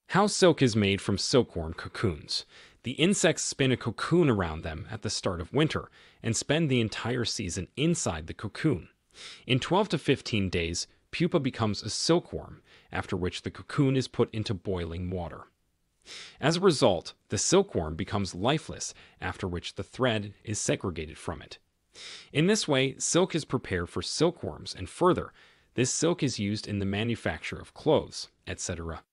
How silk is made from silkworm cocoons. The insects spin a cocoon around them at the start of winter and spend the entire season inside the cocoon. In 12 to 15 days, pupa becomes a silkworm, after which the cocoon is put into boiling water. As a result, the silkworm becomes lifeless, after which the thread is segregated from it. In this way, silk is prepared for silkworms, and further, this silk is used in the manufacture of clothes, etc.